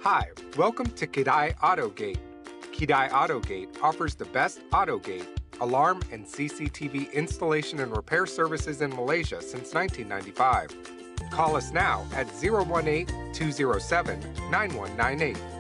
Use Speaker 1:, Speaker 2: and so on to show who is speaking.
Speaker 1: Hi, welcome to Kedai Autogate. Kedai Autogate offers the best Autogate, alarm, and CCTV installation and repair services in Malaysia since 1995. Call us now at 018-207-9198.